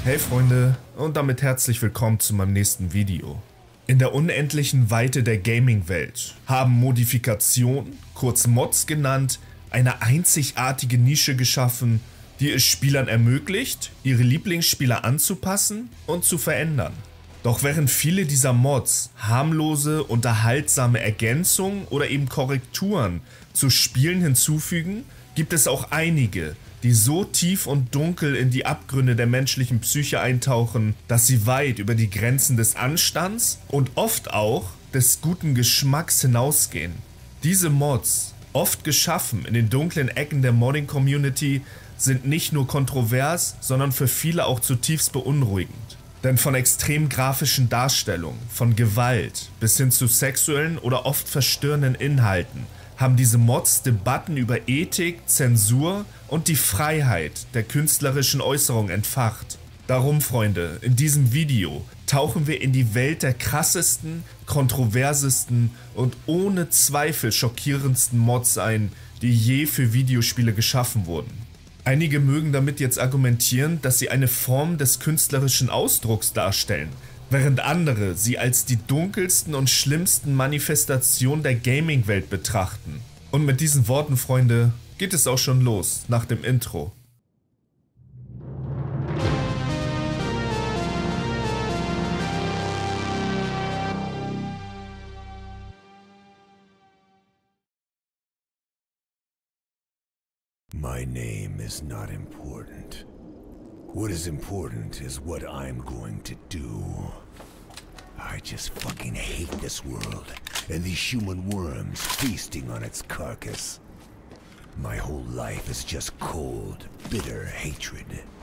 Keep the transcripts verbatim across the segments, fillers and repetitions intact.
Hey Freunde und damit herzlich willkommen zu meinem nächsten Video. In der unendlichen Weite der Gaming-Welt haben Modifikationen, kurz Mods genannt, eine einzigartige Nische geschaffen, die es Spielern ermöglicht, ihre Lieblingsspieler anzupassen und zu verändern. Doch während viele dieser Mods harmlose, unterhaltsame Ergänzungen oder eben Korrekturen zu Spielen hinzufügen, gibt es auch einige, die so tief und dunkel in die Abgründe der menschlichen Psyche eintauchen, dass sie weit über die Grenzen des Anstands und oft auch des guten Geschmacks hinausgehen. Diese Mods, oft geschaffen in den dunklen Ecken der Modding-Community, sind nicht nur kontrovers, sondern für viele auch zutiefst beunruhigend. Denn von extrem grafischen Darstellungen, von Gewalt bis hin zu sexuellen oder oft verstörenden Inhalten haben diese Mods Debatten über Ethik, Zensur und die Freiheit der künstlerischen Äußerung entfacht. Darum, Freunde, in diesem Video tauchen wir in die Welt der krassesten, kontroversesten und ohne Zweifel schockierendsten Mods ein, die je für Videospiele geschaffen wurden. Einige mögen damit jetzt argumentieren, dass sie eine Form des künstlerischen Ausdrucks darstellen, während andere sie als die dunkelsten und schlimmsten Manifestationen der Gaming-Welt betrachten. Und mit diesen Worten, Freunde, geht es auch schon los nach dem Intro. My name is not important. What is important is what I'm going to do. I just fucking hate this world and these human worms feasting on its carcass. My whole life is just cold, bitter hatred.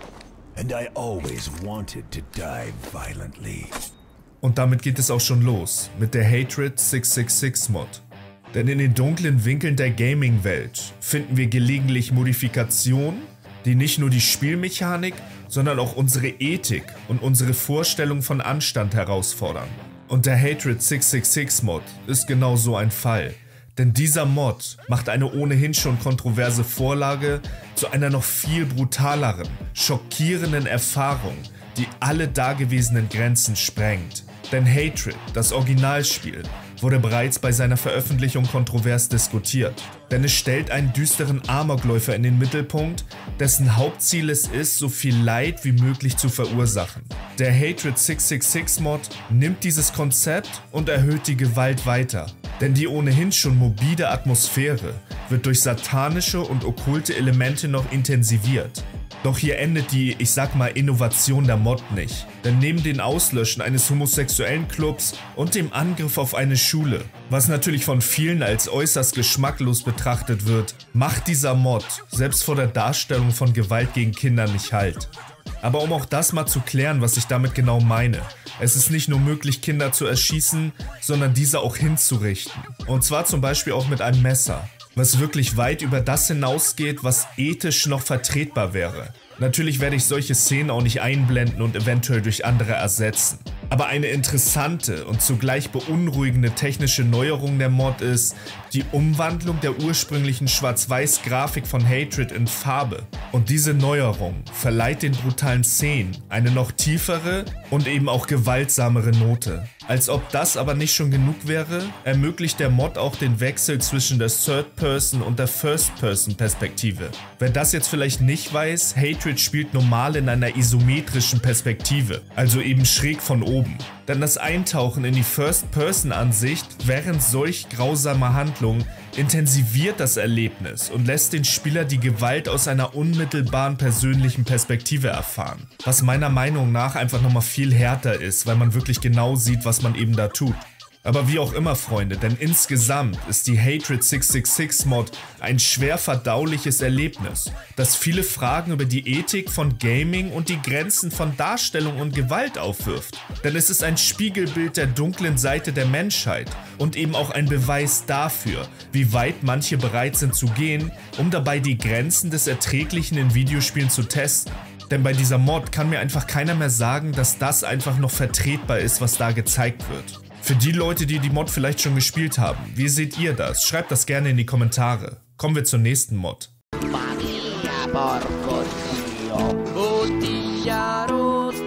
And I always wanted to die violently. Und damit geht es auch schon los mit der Hatred six six six Mod. Denn in den dunklen Winkeln der Gaming-Welt finden wir gelegentlich Modifikationen, die nicht nur die Spielmechanik, sondern auch unsere Ethik und unsere Vorstellung von Anstand herausfordern. Und der Hatred six six six Mod ist genau so ein Fall. Denn dieser Mod macht eine ohnehin schon kontroverse Vorlage zu einer noch viel brutaleren, schockierenden Erfahrung, die alle dagewesenen Grenzen sprengt. Denn Hatred, das Originalspiel, wurde bereits bei seiner Veröffentlichung kontrovers diskutiert. Denn es stellt einen düsteren Amokläufer in den Mittelpunkt, dessen Hauptziel es ist, so viel Leid wie möglich zu verursachen. Der Hatred six six six Mod nimmt dieses Konzept und erhöht die Gewalt weiter. Denn die ohnehin schon morbide Atmosphäre wird durch satanische und okkulte Elemente noch intensiviert. Doch hier endet die, ich sag mal, Innovation der Mod nicht. Denn neben den Auslöschen eines homosexuellen Clubs und dem Angriff auf eine Schule, was natürlich von vielen als äußerst geschmacklos betrachtet wird, macht dieser Mod selbst vor der Darstellung von Gewalt gegen Kinder nicht Halt. Aber um auch das mal zu klären, was ich damit genau meine. Es ist nicht nur möglich, Kinder zu erschießen, sondern diese auch hinzurichten. Und zwar zum Beispiel auch mit einem Messer. Was wirklich weit über das hinausgeht, was ethisch noch vertretbar wäre. Natürlich werde ich solche Szenen auch nicht einblenden und eventuell durch andere ersetzen. Aber eine interessante und zugleich beunruhigende technische Neuerung der Mod ist die Umwandlung der ursprünglichen Schwarz-Weiß-Grafik von Hatred in Farbe. Und diese Neuerung verleiht den brutalen Szenen eine noch tiefere und eben auch gewaltsamere Note. Als ob das aber nicht schon genug wäre, ermöglicht der Mod auch den Wechsel zwischen der Third-Person- und der First-Person-Perspektive. Wer das jetzt vielleicht nicht weiß, Hatred spielt normal in einer isometrischen Perspektive, also eben schräg von oben. Denn das Eintauchen in die First-Person-Ansicht während solch grausamer Handlungen intensiviert das Erlebnis und lässt den Spieler die Gewalt aus einer unmittelbaren persönlichen Perspektive erfahren. Was meiner Meinung nach einfach nochmal viel härter ist, weil man wirklich genau sieht, was man eben da tut. Aber wie auch immer, Freunde, denn insgesamt ist die Hatred six six six Mod ein schwer verdauliches Erlebnis, das viele Fragen über die Ethik von Gaming und die Grenzen von Darstellung und Gewalt aufwirft. Denn es ist ein Spiegelbild der dunklen Seite der Menschheit und eben auch ein Beweis dafür, wie weit manche bereit sind zu gehen, um dabei die Grenzen des Erträglichen in Videospielen zu testen. Denn bei dieser Mod kann mir einfach keiner mehr sagen, dass das einfach noch vertretbar ist, was da gezeigt wird. Für die Leute, die die Mod vielleicht schon gespielt haben, wie seht ihr das? Schreibt das gerne in die Kommentare. Kommen wir zur nächsten Mod. Maria, porco Dio,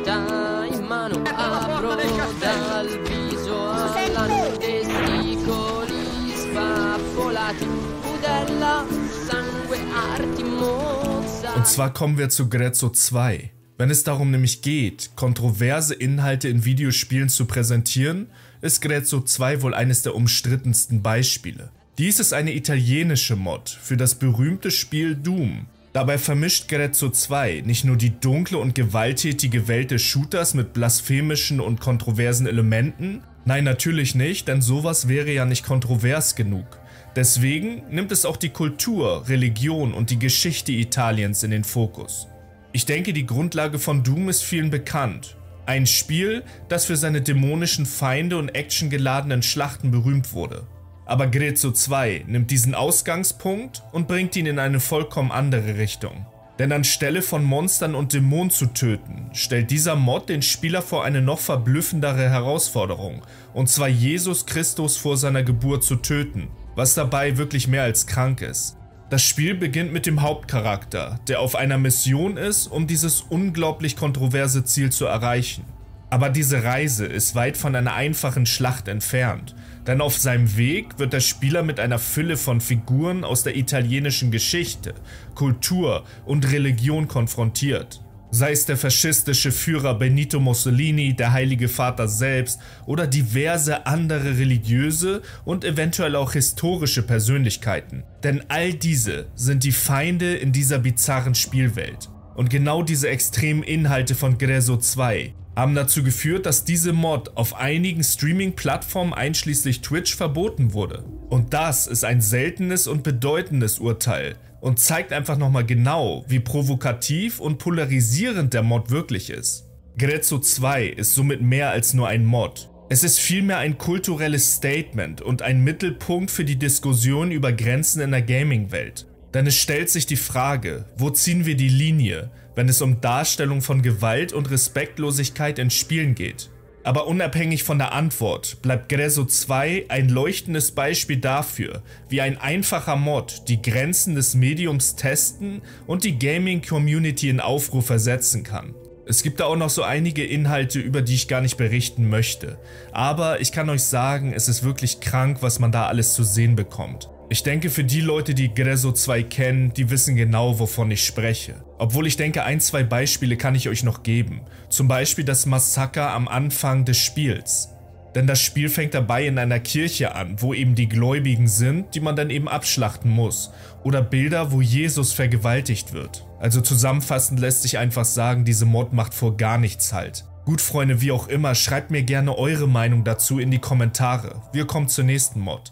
Und zwar kommen wir zu Grezzo zwei. Wenn es darum nämlich geht, kontroverse Inhalte in Videospielen zu präsentieren, ist Grezzo zwei wohl eines der umstrittensten Beispiele. Dies ist eine italienische Mod für das berühmte Spiel Doom. Dabei vermischt Grezzo zwei nicht nur die dunkle und gewalttätige Welt des Shooters mit blasphemischen und kontroversen Elementen, nein natürlich nicht, denn sowas wäre ja nicht kontrovers genug. Deswegen nimmt es auch die Kultur, Religion und die Geschichte Italiens in den Fokus. Ich denke, die Grundlage von Doom ist vielen bekannt. Ein Spiel, das für seine dämonischen Feinde und actiongeladenen Schlachten berühmt wurde. Aber Grezzo zwei nimmt diesen Ausgangspunkt und bringt ihn in eine vollkommen andere Richtung. Denn anstelle von Monstern und Dämonen zu töten, stellt dieser Mod den Spieler vor eine noch verblüffendere Herausforderung, und zwar Jesus Christus vor seiner Geburt zu töten, was dabei wirklich mehr als krank ist. Das Spiel beginnt mit dem Hauptcharakter, der auf einer Mission ist, um dieses unglaublich kontroverse Ziel zu erreichen. Aber diese Reise ist weit von einer einfachen Schlacht entfernt, denn auf seinem Weg wird der Spieler mit einer Fülle von Figuren aus der italienischen Geschichte, Kultur und Religion konfrontiert. Sei es der faschistische Führer Benito Mussolini, der Heilige Vater selbst oder diverse andere religiöse und eventuell auch historische Persönlichkeiten. Denn all diese sind die Feinde in dieser bizarren Spielwelt. Und genau diese extremen Inhalte von Grezzo zwei haben dazu geführt, dass diese Mod auf einigen Streaming-Plattformen einschließlich Twitch verboten wurde. Und das ist ein seltenes und bedeutendes Urteil und zeigt einfach nochmal genau, wie provokativ und polarisierend der Mod wirklich ist. Grezzo zwei ist somit mehr als nur ein Mod. Es ist vielmehr ein kulturelles Statement und ein Mittelpunkt für die Diskussion über Grenzen in der Gaming-Welt. Denn es stellt sich die Frage, wo ziehen wir die Linie, wenn es um Darstellung von Gewalt und Respektlosigkeit in Spielen geht. Aber unabhängig von der Antwort bleibt Grezzo zwei ein leuchtendes Beispiel dafür, wie ein einfacher Mod die Grenzen des Mediums testen und die Gaming-Community in Aufruhr versetzen kann. Es gibt da auch noch so einige Inhalte, über die ich gar nicht berichten möchte, aber ich kann euch sagen, es ist wirklich krank, was man da alles zu sehen bekommt. Ich denke, für die Leute, die Grezzo zwei kennen, die wissen genau, wovon ich spreche. Obwohl ich denke, ein, zwei Beispiele kann ich euch noch geben. Zum Beispiel das Massaker am Anfang des Spiels. Denn das Spiel fängt dabei in einer Kirche an, wo eben die Gläubigen sind, die man dann eben abschlachten muss. Oder Bilder, wo Jesus vergewaltigt wird. Also zusammenfassend lässt sich einfach sagen, diese Mod macht vor gar nichts halt. Gut, Freunde, wie auch immer, schreibt mir gerne eure Meinung dazu in die Kommentare. Wir kommen zur nächsten Mod.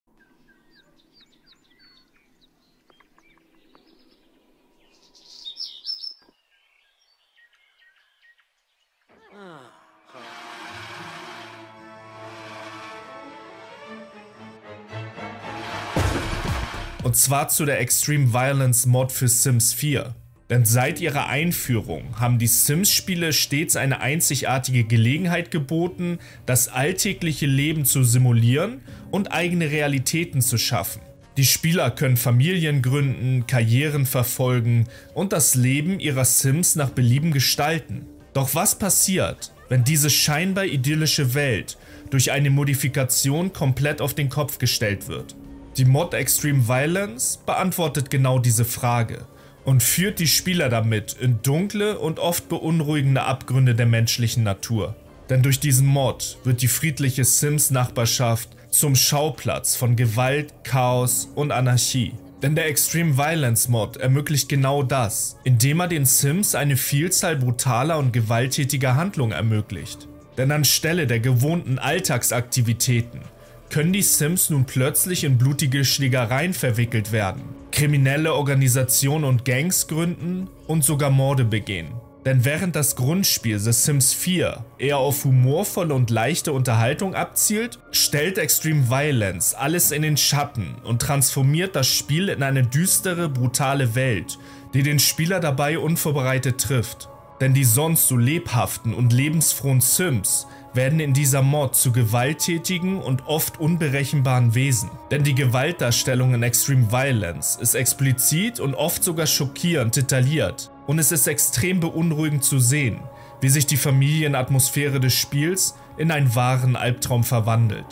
Und zwar zu der Extreme Violence Mod für Sims vier. Denn seit ihrer Einführung haben die Sims-Spiele stets eine einzigartige Gelegenheit geboten, das alltägliche Leben zu simulieren und eigene Realitäten zu schaffen. Die Spieler können Familien gründen, Karrieren verfolgen und das Leben ihrer Sims nach Belieben gestalten. Doch was passiert, wenn diese scheinbar idyllische Welt durch eine Modifikation komplett auf den Kopf gestellt wird? Die Mod Extreme Violence beantwortet genau diese Frage und führt die Spieler damit in dunkle und oft beunruhigende Abgründe der menschlichen Natur. Denn durch diesen Mod wird die friedliche Sims-Nachbarschaft zum Schauplatz von Gewalt, Chaos und Anarchie. Denn der Extreme Violence Mod ermöglicht genau das, indem er den Sims eine Vielzahl brutaler und gewalttätiger Handlungen ermöglicht. Denn anstelle der gewohnten Alltagsaktivitäten können die Sims nun plötzlich in blutige Schlägereien verwickelt werden, kriminelle Organisationen und Gangs gründen und sogar Morde begehen. Denn während das Grundspiel The Sims vier eher auf humorvolle und leichte Unterhaltung abzielt, stellt Extreme Violence alles in den Schatten und transformiert das Spiel in eine düstere, brutale Welt, die den Spieler dabei unvorbereitet trifft. Denn die sonst so lebhaften und lebensfrohen Sims werden in dieser Mod zu gewalttätigen und oft unberechenbaren Wesen. Denn die Gewaltdarstellung in Extreme Violence ist explizit und oft sogar schockierend detailliert. Und es ist extrem beunruhigend zu sehen, wie sich die Familienatmosphäre des Spiels in einen wahren Albtraum verwandelt.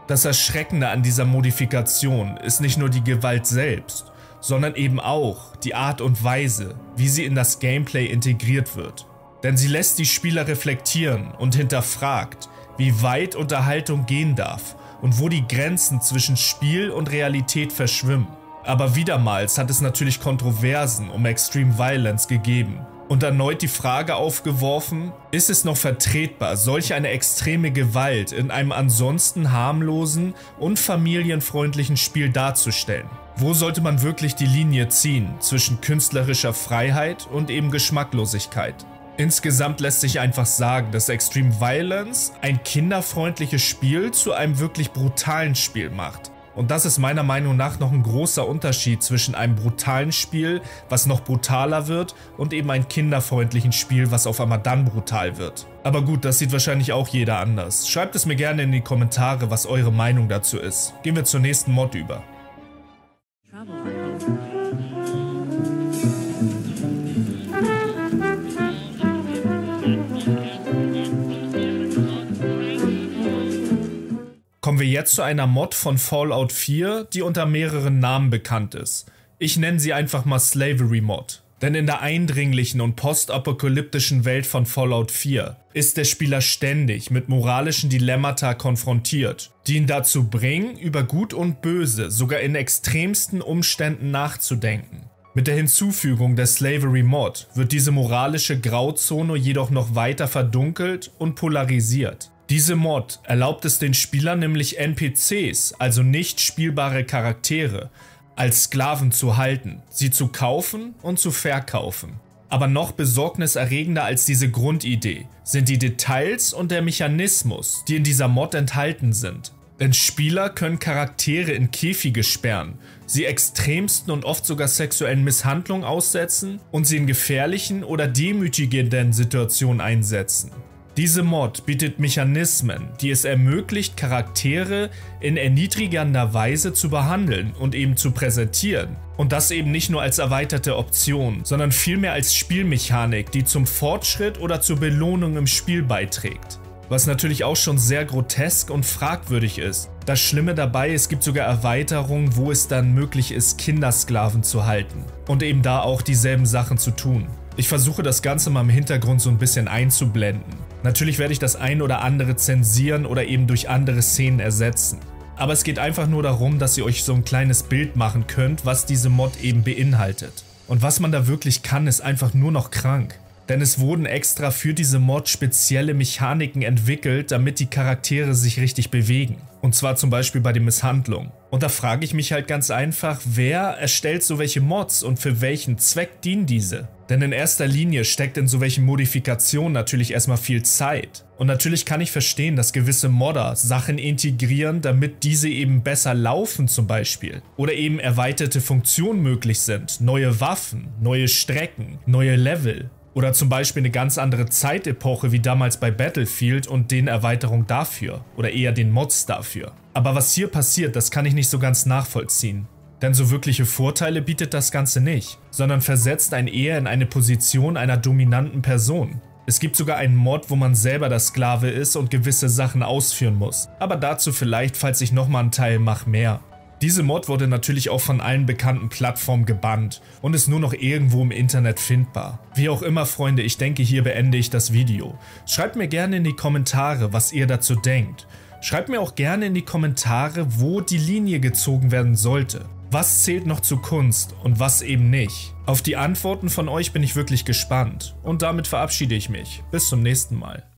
Das Erschreckende an dieser Modifikation ist nicht nur die Gewalt selbst, sondern eben auch die Art und Weise, wie sie in das Gameplay integriert wird. Denn sie lässt die Spieler reflektieren und hinterfragt, wie weit Unterhaltung gehen darf und wo die Grenzen zwischen Spiel und Realität verschwimmen. Aber wiedermals hat es natürlich Kontroversen um Extreme Violence gegeben und erneut die Frage aufgeworfen, ist es noch vertretbar, solch eine extreme Gewalt in einem ansonsten harmlosen und familienfreundlichen Spiel darzustellen? Wo sollte man wirklich die Linie ziehen zwischen künstlerischer Freiheit und eben Geschmacklosigkeit? Insgesamt lässt sich einfach sagen, dass Extreme Violence ein kinderfreundliches Spiel zu einem wirklich brutalen Spiel macht. Und das ist meiner Meinung nach noch ein großer Unterschied zwischen einem brutalen Spiel, was noch brutaler wird, und eben einem kinderfreundlichen Spiel, was auf einmal dann brutal wird. Aber gut, das sieht wahrscheinlich auch jeder anders. Schreibt es mir gerne in die Kommentare, was eure Meinung dazu ist. Gehen wir zur nächsten Mod über. Kommen wir jetzt zu einer Mod von Fallout vier, die unter mehreren Namen bekannt ist. Ich nenne sie einfach mal Slavery Mod. Denn in der eindringlichen und postapokalyptischen Welt von Fallout vier ist der Spieler ständig mit moralischen Dilemmata konfrontiert, die ihn dazu bringen, über Gut und Böse sogar in extremsten Umständen nachzudenken. Mit der Hinzufügung der Slavery Mod wird diese moralische Grauzone jedoch noch weiter verdunkelt und polarisiert. Diese Mod erlaubt es den Spielern nämlich N P Cs, also nicht spielbare Charaktere, als Sklaven zu halten, sie zu kaufen und zu verkaufen. Aber noch besorgniserregender als diese Grundidee sind die Details und der Mechanismus, die in dieser Mod enthalten sind. Denn Spieler können Charaktere in Käfige sperren, sie extremsten und oft sogar sexuellen Misshandlungen aussetzen und sie in gefährlichen oder demütigenden Situationen einsetzen. Diese Mod bietet Mechanismen, die es ermöglicht, Charaktere in erniedrigender Weise zu behandeln und eben zu präsentieren. Und das eben nicht nur als erweiterte Option, sondern vielmehr als Spielmechanik, die zum Fortschritt oder zur Belohnung im Spiel beiträgt. Was natürlich auch schon sehr grotesk und fragwürdig ist. Das Schlimme dabei, es gibt sogar Erweiterungen, wo es dann möglich ist, Kindersklaven zu halten und eben da auch dieselben Sachen zu tun. Ich versuche das Ganze mal im Hintergrund so ein bisschen einzublenden. Natürlich werde ich das ein oder andere zensieren oder eben durch andere Szenen ersetzen. Aber es geht einfach nur darum, dass ihr euch so ein kleines Bild machen könnt, was diese Mod eben beinhaltet. Und was man da wirklich kann, ist einfach nur noch krank. Denn es wurden extra für diese Mod spezielle Mechaniken entwickelt, damit die Charaktere sich richtig bewegen. Und zwar zum Beispiel bei den Misshandlungen. Und da frage ich mich halt ganz einfach, wer erstellt so welche Mods und für welchen Zweck dienen diese? Denn in erster Linie steckt in so welchen Modifikationen natürlich erstmal viel Zeit. Und natürlich kann ich verstehen, dass gewisse Modder Sachen integrieren, damit diese eben besser laufen zum Beispiel. Oder eben erweiterte Funktionen möglich sind, neue Waffen, neue Strecken, neue Level. Oder zum Beispiel eine ganz andere Zeitepoche wie damals bei Battlefield und den Erweiterungen dafür. Oder eher den Mods dafür. Aber was hier passiert, das kann ich nicht so ganz nachvollziehen. Denn so wirkliche Vorteile bietet das Ganze nicht, sondern versetzt einen eher in eine Position einer dominanten Person. Es gibt sogar einen Mod, wo man selber der Sklave ist und gewisse Sachen ausführen muss. Aber dazu vielleicht, falls ich nochmal einen Teil mache, mehr. Diese Mod wurde natürlich auch von allen bekannten Plattformen gebannt und ist nur noch irgendwo im Internet findbar. Wie auch immer, Freunde, ich denke, hier beende ich das Video. Schreibt mir gerne in die Kommentare, was ihr dazu denkt. Schreibt mir auch gerne in die Kommentare, wo die Linie gezogen werden sollte. Was zählt noch zu Kunst und was eben nicht? Auf die Antworten von euch bin ich wirklich gespannt. Und damit verabschiede ich mich. Bis zum nächsten Mal.